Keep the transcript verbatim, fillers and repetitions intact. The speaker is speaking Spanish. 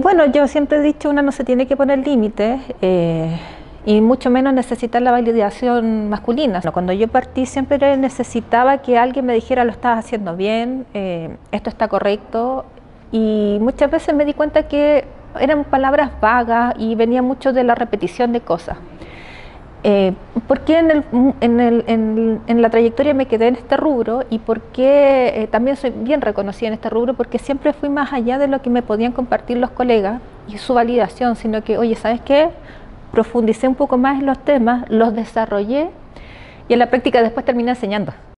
Bueno, yo siempre he dicho, uno no se tiene que poner límites eh, y mucho menos necesitar la validación masculina. Cuando yo partí siempre necesitaba que alguien me dijera lo estás haciendo bien, eh, esto está correcto, y muchas veces me di cuenta que eran palabras vagas y venía mucho de la repetición de cosas. Eh, ¿Por qué en, el, en, el, en, en la trayectoria me quedé en este rubro y por qué eh, también soy bien reconocida en este rubro? Porque siempre fui más allá de lo que me podían compartir los colegas y su validación, sino que, oye, ¿sabes qué? Profundicé un poco más en los temas, los desarrollé y en la práctica después terminé enseñando.